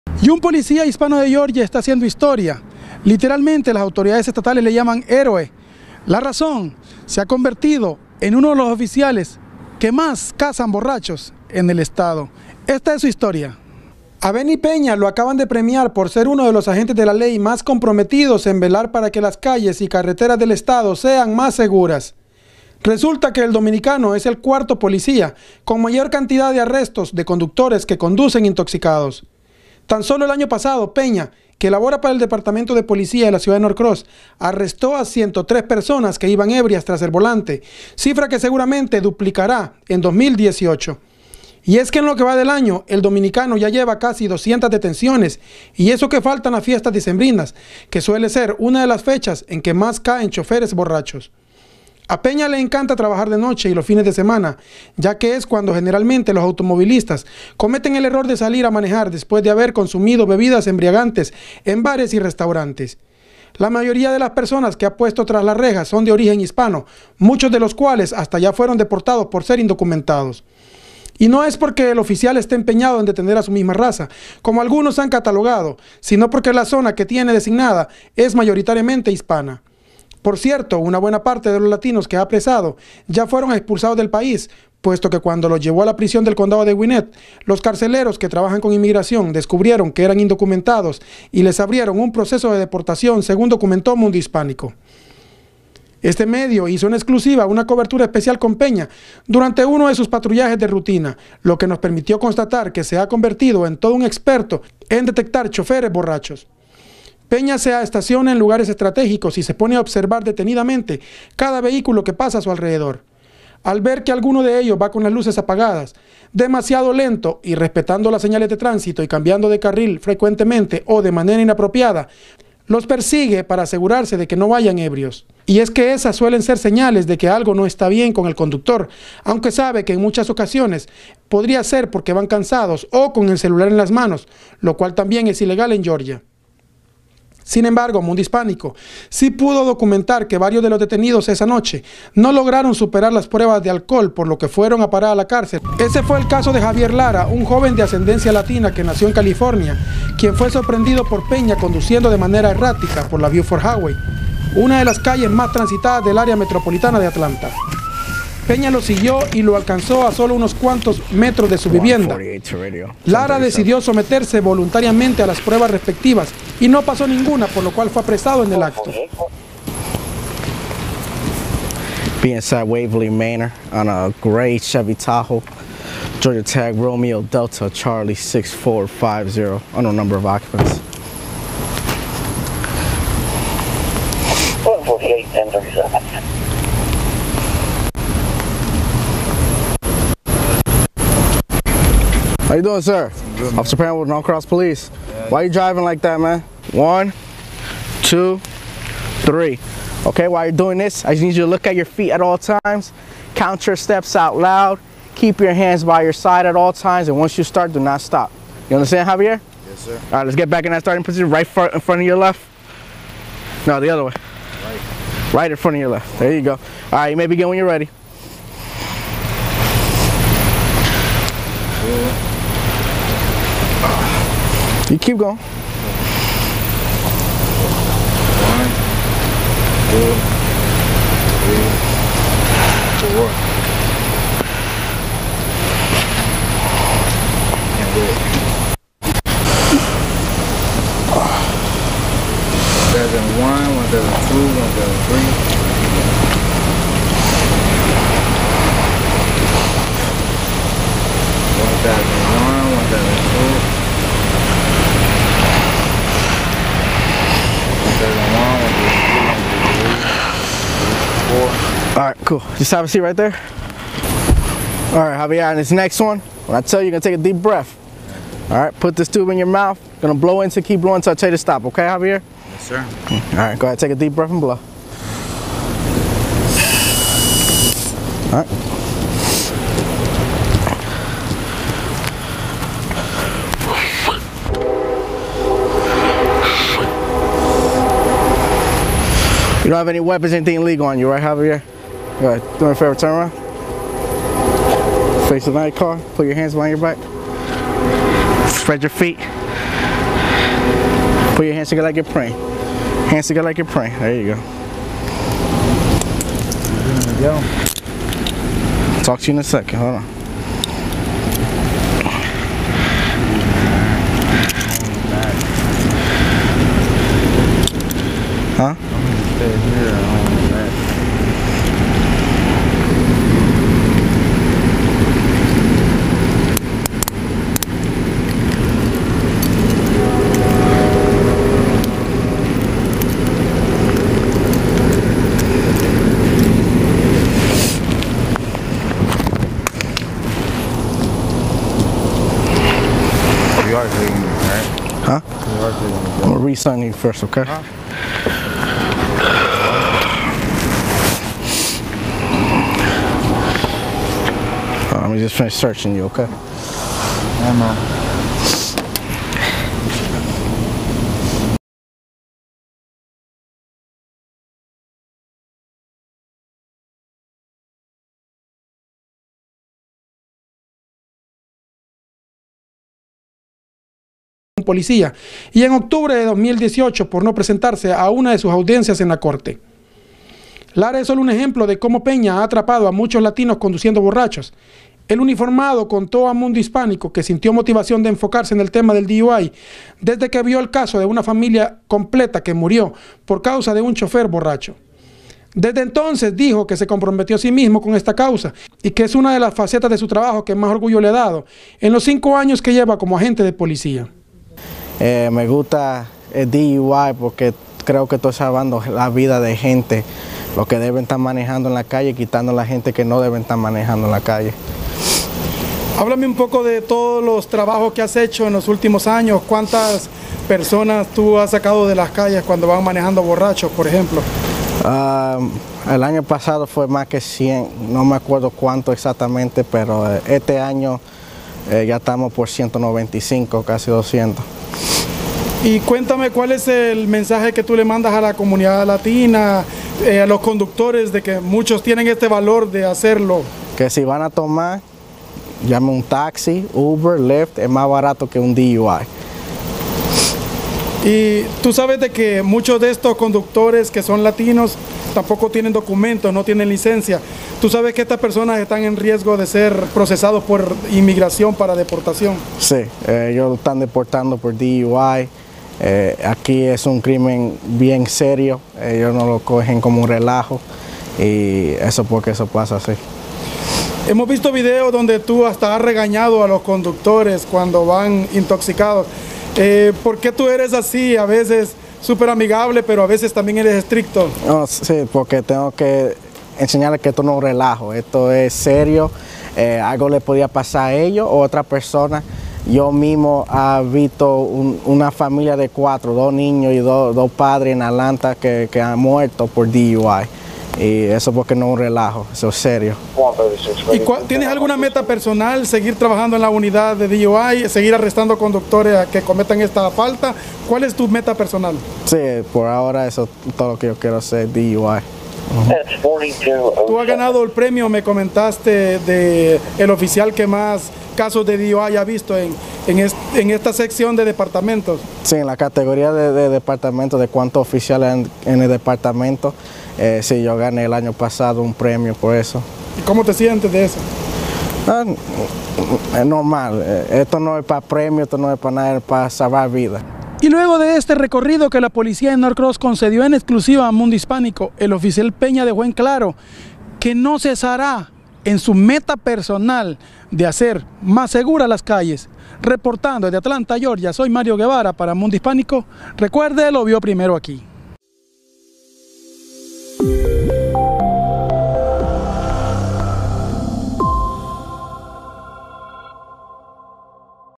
Y un policía hispano de Georgia está haciendo historia. Literalmente las autoridades estatales le llaman héroe. La razón, se ha convertido en uno de los oficiales que más cazan borrachos en el estado. Esta es su historia. A Benny Peña lo acaban de premiar por ser uno de los agentes de la ley más comprometidos en velar para que las calles y carreteras del estado sean más seguras. Resulta que el dominicano es el cuarto policía con mayor cantidad de arrestos de conductores que conducen intoxicados. Tan solo el año pasado, Peña, que labora para el Departamento de Policía de la ciudad de Norcross, arrestó a 103 personas que iban ebrias tras el volante, cifra que seguramente duplicará en 2018. Y es que en lo que va del año, el dominicano ya lleva casi 200 detenciones, y eso que faltan las fiestas decembrinas, que suele ser una de las fechas en que más caen choferes borrachos. A Peña le encanta trabajar de noche y los fines de semana, ya que es cuando generalmente los automovilistas cometen el error de salir a manejar después de haber consumido bebidas embriagantes en bares y restaurantes. La mayoría de las personas que ha puesto tras las rejas son de origen hispano, muchos de los cuales hasta ya fueron deportados por ser indocumentados. Y no es porque el oficial esté empeñado en detener a su misma raza, como algunos han catalogado, sino porque la zona que tiene designada es mayoritariamente hispana. Por cierto, una buena parte de los latinos que ha apresado ya fueron expulsados del país, puesto que cuando los llevó a la prisión del condado de Gwinnett, los carceleros que trabajan con inmigración descubrieron que eran indocumentados y les abrieron un proceso de deportación, según documentó Mundo Hispánico. Este medio hizo en exclusiva una cobertura especial con Peña durante uno de sus patrullajes de rutina, lo que nos permitió constatar que se ha convertido en todo un experto en detectar choferes borrachos. Peña se estaciona en lugares estratégicos y se pone a observar detenidamente cada vehículo que pasa a su alrededor. Al ver que alguno de ellos va con las luces apagadas, demasiado lento y respetando las señales de tránsito y cambiando de carril frecuentemente o de manera inapropiada, los persigue para asegurarse de que no vayan ebrios. Y es que esas suelen ser señales de que algo no está bien con el conductor, aunque sabe que en muchas ocasiones podría ser porque van cansados o con el celular en las manos, lo cual también es ilegal en Georgia. Sin embargo, Mundo Hispánico sí pudo documentar que varios de los detenidos esa noche no lograron superar las pruebas de alcohol, por lo que fueron a parar a la cárcel. Ese fue el caso de Javier Lara, un joven de ascendencia latina que nació en California, quien fue sorprendido por Peña conduciendo de manera errática por la Buford Highway, una de las calles más transitadas del área metropolitana de Atlanta. Peña lo siguió y lo alcanzó a solo unos cuantos metros de su vivienda. Lara decidió someterse voluntariamente a las pruebas respectivas y no pasó ninguna, por lo cual fue apresado en el acto. Be inside Waverly Manor on a gray Chevy Tahoe, Georgia tag Romeo Delta Charlie 6450, unknown number of occupants. 148, 1037. How you doing, sir? Good, Officer Pam with Norcross Police. Why are you driving like that, man? 1, 2, 3. Okay, while you're doing this, I just need you to look at your feet at all times. Count your steps out loud. Keep your hands by your side at all times, and once you start, do not stop. You understand, Javier? Yes, sir. All right, let's get back in that starting position. Right in front of your left. No, the other way. Right. Right in front of your left. There you go. All right, you may begin when you're ready. You keep going. 1, 2, 3, 4. Can't do it. 1,001, 1,002, 1,003. 1,001, 1,002. All right, cool. Just have a seat right there. All right, Javier, and this next one, when I tell you, you're gonna take a deep breath. All right, put this tube in your mouth. Gonna blow into, keep blowing until I tell you to stop, okay, Javier? Yes, sir. All right, go ahead, take a deep breath and blow. All right. You don't have any weapons, anything illegal on you, right, Javier? Go ahead, do me a favor, turn around. Face the night car, put your hands behind your back. Spread your feet. Put your hands together like you're praying. Hands together like you're praying. There you go. Talk to you in a second. Hold on. Huh? Stay here on that. You are cleaning me, right? Huh? You are cleaning me. I'm gonna read something to you first, okay? Huh? Let me just finish searching you, okay? I know. Policía y en octubre de 2018 por no presentarse a una de sus audiencias en la corte. Lara es solo un ejemplo de cómo Peña ha atrapado a muchos latinos conduciendo borrachos. El uniformado contó a Mundo Hispánico que sintió motivación de enfocarse en el tema del DUI desde que vio el caso de una familia completa que murió por causa de un chofer borracho. Desde entonces dijo que se comprometió a sí mismo con esta causa y que es una de las facetas de su trabajo que más orgullo le ha dado en los 5 años que lleva como agente de policía. Me gusta el DUI porque creo que estoy salvando la vida de gente, los que deben estar manejando en la calle, quitando a la gente que no deben estar manejando en la calle. Háblame un poco de todos los trabajos que has hecho en los últimos años. ¿Cuántas personas tú has sacado de las calles cuando van manejando borrachos, por ejemplo? El año pasado fue más que 100, no me acuerdo cuánto exactamente, pero este año ya estamos por 195, casi 200. Y cuéntame cuál es el mensaje que tú le mandas a la comunidad latina, a los conductores, de que muchos tienen este valor de hacerlo. Que si van a tomar, llame un taxi, Uber, Lyft, es más barato que un DUI. Y tú sabes de que muchos de estos conductores que son latinos tampoco tienen documentos, no tienen licencia. Tú sabes que estas personas están en riesgo de ser procesados por inmigración para deportación. Sí, ellos lo están deportando por DUI. Aquí es un crimen bien serio, ellos no lo cogen como un relajo y eso porque eso pasa así. Hemos visto videos donde tú hasta has regañado a los conductores cuando van intoxicados. ¿Por qué tú eres así? A veces súper amigable, pero a veces también eres estricto. No, sí, porque tengo que enseñarles que esto no es un relajo, esto es serio. Algo le podía pasar a ellos o a otra persona. Yo mismo he visto una familia de 4, 2 niños y dos padres en Atlanta que han muerto por DUI. Y eso porque no es un relajo, eso es serio. ¿Y tienes alguna meta personal? ¿Seguir trabajando en la unidad de DUI? ¿Seguir arrestando conductores a que cometan esta falta? ¿Cuál es tu meta personal? Sí, por ahora eso es todo lo que yo quiero hacer, DUI. Tú has ganado el premio, me comentaste, de el oficial que más casos de DUI ha visto en esta sección de departamentos. Sí, en la categoría de departamento, de cuántos oficiales en el departamento, sí, yo gané el año pasado un premio por eso. ¿Y cómo te sientes de eso? Es normal, esto no es para premio, esto no es para nada, es para salvar vidas. Y luego de este recorrido que la policía de Norcross concedió en exclusiva a Mundo Hispánico, el oficial Peña dejó en claro que no cesará en su meta personal de hacer más seguras las calles. Reportando desde Atlanta, Georgia, soy Mario Guevara para Mundo Hispánico. Recuerde, lo vio primero aquí.